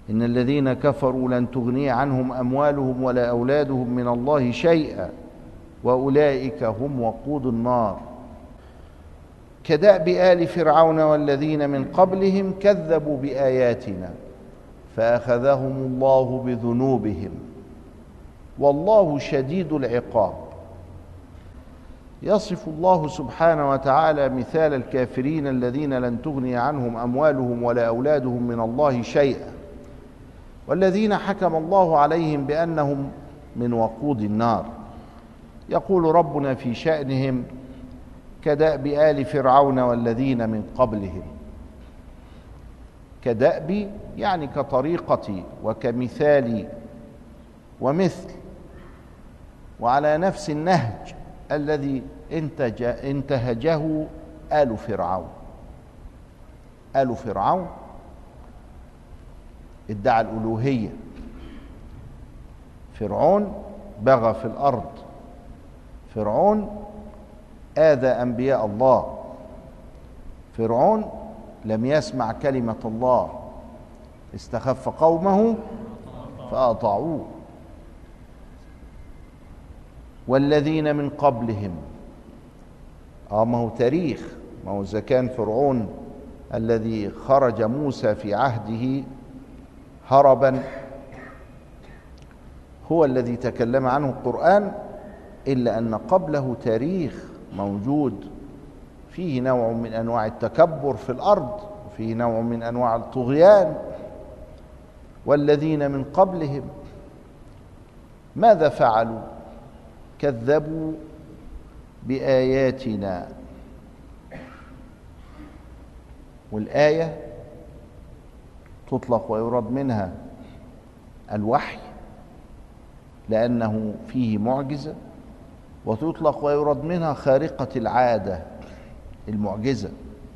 إن الذين كفروا لن تغني عنهم أموالهم ولا أولادهم من الله شيئا وأولئك هم وقود النار. كدأب آل فرعون والذين من قبلهم كذبوا بآياتنا فأخذهم الله بذنوبهم والله شديد العقاب. يصف الله سبحانه وتعالى مثال الكافرين الذين لن تغني عنهم أموالهم ولا أولادهم من الله شيئا، والذين حكم الله عليهم بأنهم من وقود النار. يقول ربنا في شأنهم كدأب آل فرعون والذين من قبلهم. كدأب يعني كطريقة وكمثال ومثل، وعلى نفس النهج الذي انتهجه آل فرعون. آل فرعون ادعى الألوهية. فرعون بغى في الأرض، فرعون آذى أنبياء الله، فرعون لم يسمع كلمة الله، استخف قومه فأطاعوه. والذين من قبلهم، ما هو تاريخ، ما هو إذا كان فرعون الذي خرج موسى في عهده هربا هو الذي تكلم عنه القرآن، إلا أن قبله تاريخ موجود فيه نوع من أنواع التكبر في الأرض، وفيه نوع من أنواع الطغيان. والذين من قبلهم ماذا فعلوا؟ كذبوا بآياتنا. والآية تطلق ويراد منها الوحي لأنه فيه معجزة، وتطلق ويراد منها خارقة العادة المعجزة.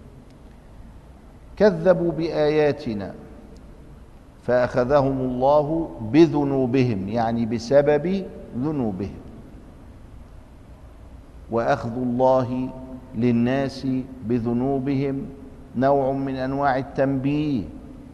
كذبوا بآياتنا فأخذهم الله بذنوبهم، يعني بسبب ذنوبهم. وأخذ الله للناس بذنوبهم نوع من أنواع التنبيه،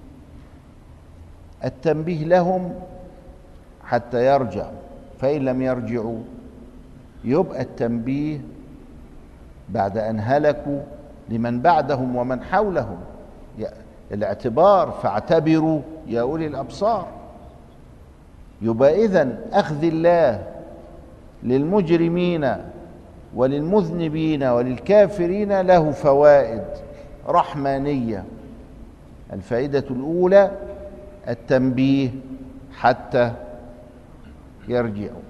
التنبيه لهم حتى يرجعوا، فإن لم يرجعوا يبقى التنبيه بعد أن هلكوا لمن بعدهم ومن حولهم. الاعتبار فاعتبروا يا أولي الأبصار. يبقى إذن أخذ الله للمجرمين وللمذنبين وللكافرين له فوائد رحمانية. الفائدة الأولى التنبيه حتى يرجعوا.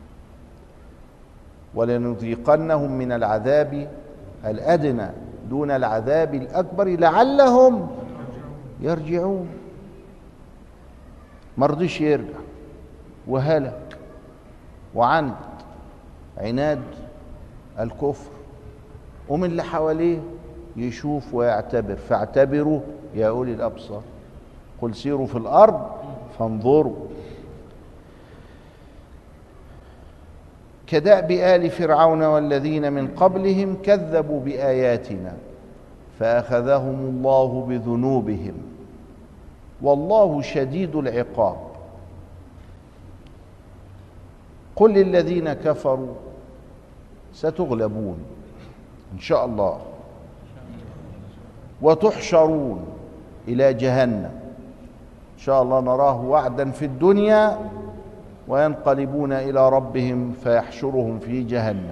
ولنذيقنهم من العذاب الأدنى دون العذاب الأكبر لعلهم يرجعون. مرضيش يرجع وهلك وعند عناد الكفر، ومن اللي حواليه يشوف ويعتبر. فاعتبروا يا أولي الأبصار. قل سيروا في الأرض فانظروا. كدأب آل فرعون والذين من قبلهم كذبوا بآياتنا فأخذهم الله بذنوبهم والله شديد العقاب. قل للذين كفروا ستغلبون إن شاء الله وتحشرون إلى جهنم. إن شاء الله نراه وعدا في الدنيا وينقلبون إلى ربهم فيحشرهم في جهنم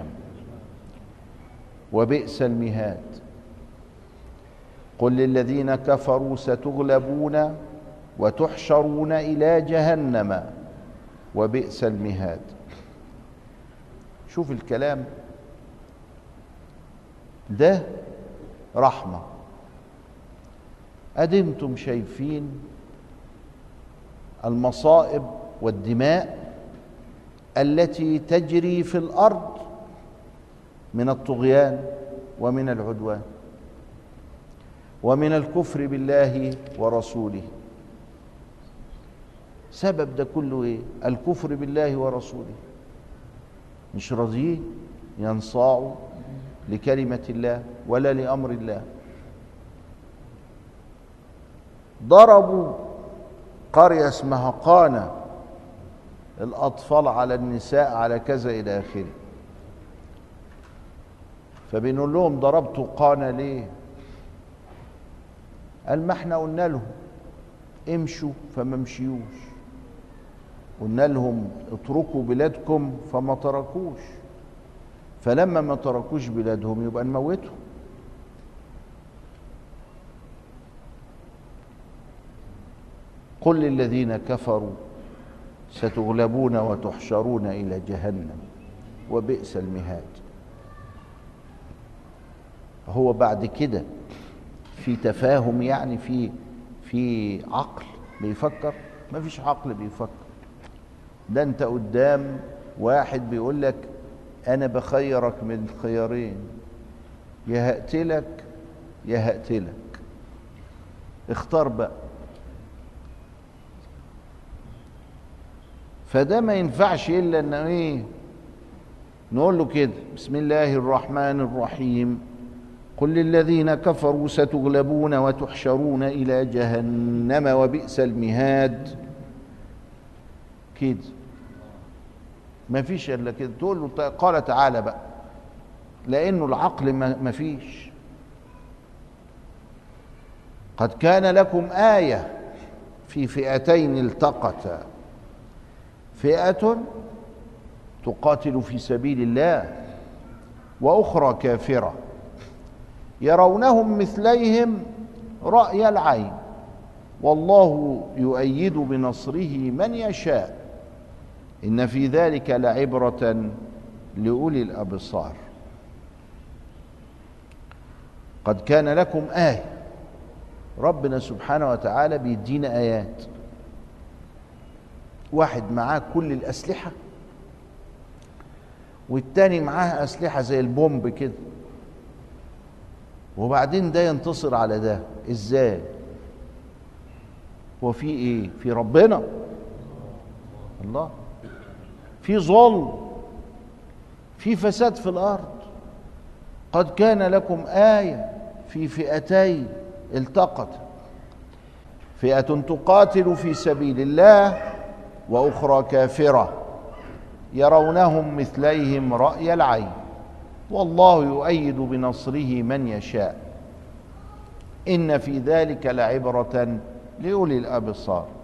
وبئس المهاد. قل للذين كفروا ستغلبون وتحشرون إلى جهنم وبئس المهاد. شوف الكلام ده رحمة. أدمتم شايفين المصائب والدماء التي تجري في الأرض من الطغيان ومن العدوان ومن الكفر بالله ورسوله. سبب ده كله ايه؟ الكفر بالله ورسوله. مش راضيين ينصاعوا لكلمة الله ولا لأمر الله. ضربوا قرية اسمها قانا، الأطفال على النساء على كذا إلى آخره. فبنقول لهم ضربتوا قانا ليه؟ قال ما احنا قلنا لهم امشوا فما مشيوش، قلنا لهم اتركوا بلادكم فما تركوش، فلما ما تركوش بلادهم يبقى نموتهم. قل للذين كفروا ستغلبون وتحشرون إلى جهنم وبئس المهاد. هو بعد كده في تفاهم، يعني في عقل بيفكر؟ ما فيش عقل بيفكر. ده انت قدام واحد بيقول لك انا بخيرك من خيارين، يا هقتلك يا هقتلك، اختار بقى. فده ما ينفعش الا ان ايه، نقول له كده بسم الله الرحمن الرحيم قل للذين كفروا ستغلبون وتحشرون إلى جهنم وبئس المهاد. كده ما فيش الا كده. تقول له قال تعالى بقى، لانه العقل ما فيش. قد كان لكم آية في فئتين التقتا، فئة تقاتل في سبيل الله وأخرى كافرة يرونهم مثليهم رأي العين والله يؤيد بنصره من يشاء إن في ذلك لعبرة لأولي الأبصار. قد كان لكم آية، ربنا سبحانه وتعالى بيدينا آيات. واحد معاه كل الأسلحة والتاني معاه أسلحة زي البومب كده، وبعدين ده ينتصر على ده ازاي؟ وفي ايه؟ في ربنا الله، في ظلم، في فساد في الارض. قد كان لكم آية في فئتين التقتا، فئة تقاتل في سبيل الله وأخرى كافرة يرونهم مثليهم رأي العين والله يؤيد بنصره من يشاء إن في ذلك لعبرة لأولي الأبصار.